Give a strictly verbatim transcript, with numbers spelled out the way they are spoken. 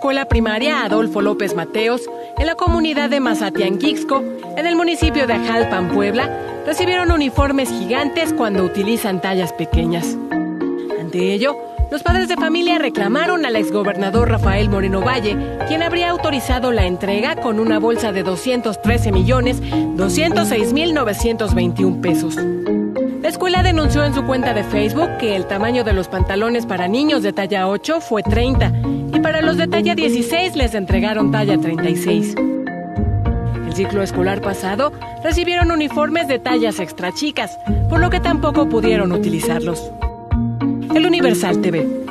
escuela primaria Adolfo López Mateos, en la comunidad de Mazatianguixco, en el municipio de Ajalpan, Puebla, recibieron uniformes gigantes cuando utilizan tallas pequeñas. Ante ello, los padres de familia reclamaron al exgobernador Rafael Moreno Valle, quien habría autorizado la entrega con una bolsa de doscientos trece millones doscientos seis mil novecientos veintiún pesos. La escuela denunció en su cuenta de Facebook que el tamaño de los pantalones para niños de talla ocho fue treinta y para los de talla dieciséis les entregaron talla treinta y seis. El ciclo escolar pasado recibieron uniformes de tallas extra chicas, por lo que tampoco pudieron utilizarlos. El Universal T V.